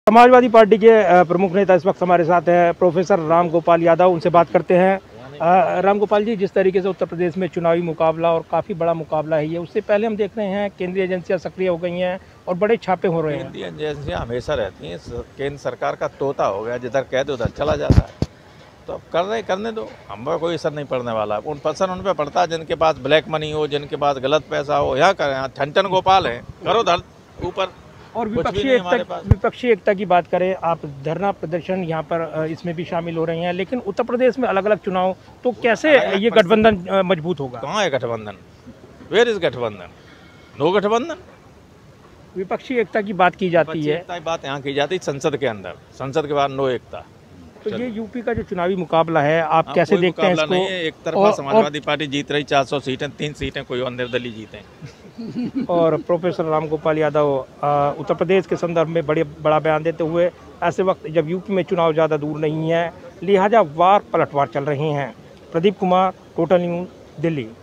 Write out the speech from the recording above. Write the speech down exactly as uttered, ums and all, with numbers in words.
Samajwadi party के प्रमुख नेता इस वक्त हमारे साथ हैं, प्रोफेसर राम गोपाल यादव। उनसे बात करते हैं। राम गोपाल जी, जिस तरीके से उत्तर प्रदेश में चुनावी मुकाबला और काफ़ी बड़ा मुकाबला है, ये उससे पहले हम देख रहे हैं केंद्रीय एजेंसियां सक्रिय हो गई हैं और बड़े छापे हो रहे हैं। केंद्रीय एजेंसियां हमेशा रहती हैं, केंद्र सरकार का तोता हो गया, जिधर कह दो उधर चला जाता है। तो अब कर रहे करने दो, हम पर कोई असर नहीं पड़ने वाला। उन पसंद उन पर पड़ता है जिनके पास ब्लैक मनी हो, जिनके पास गलत पैसा हो, यहाँ करें। यहाँ ठन गोपाल है, करो धर ऊपर। और विपक्षी एकता विपक्षी एकता की बात करें, आप धरना प्रदर्शन यहाँ पर इसमें भी शामिल हो रहे हैं, लेकिन उत्तर प्रदेश में अलग अलग चुनाव, तो कैसे ये गठबंधन मजबूत होगा? कहाँ है गठबंधन? वेयर इज गठबंधन? नो गठबंधन। विपक्षी एकता की बात की जाती है, एकता की बात यहाँ की जाती है संसद के अंदर, संसद के बाद नो एकता। तो ये यूपी का जो चुनावी मुकाबला है, आप कैसे देखते हैं इसको? नहीं है, एक तरफा समाजवादी पार्टी जीत रही, चार सौ सीटें, तीन सीटें कोई और निर्दलीय जीते। और प्रोफेसर राम गोपाल यादव उत्तर प्रदेश के संदर्भ में बड़े बड़ा बयान देते हुए, ऐसे वक्त जब यूपी में चुनाव ज़्यादा दूर नहीं है, लिहाजा वार पलटवार चल रहे हैं। Pradeep Kumar, total news, Delhi.